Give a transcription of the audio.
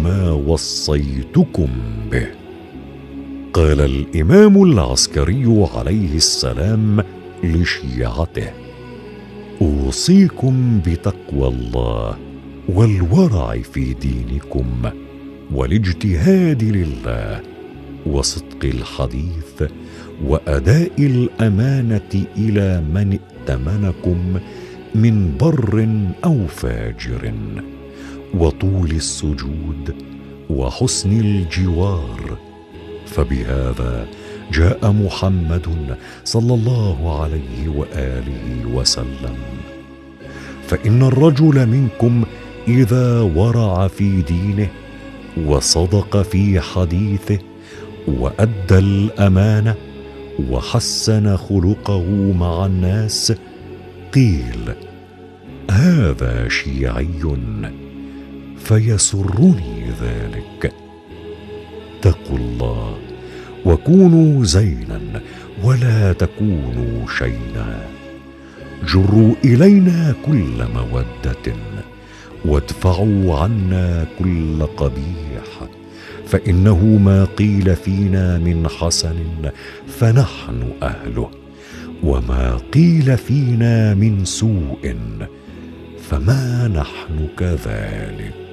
ما وصيتكم به. قال الإمام العسكري عليه السلام لشيعته: أوصيكم بتقوى الله والورع في دينكم والاجتهاد لله وصدق الحديث وأداء الأمانة إلى من ائتمنكم من بر أو فاجر، وطول السجود وحسن الجوار. فبهذا جاء محمد صلى الله عليه وآله وسلم. فإن الرجل منكم إذا ورع في دينه وصدق في حديثه وأدى الأمانة وحسن خلقه مع الناس، قيل: هذا شيعي، فيسرني ذلك. اتقوا الله وكونوا زينا ولا تكونوا شينا. جروا إلينا كل مودة وادفعوا عنا كل قبيح، فإنه ما قيل فينا من حسن فنحن أهله، وما قيل فينا من سوء فما نحن كذلك.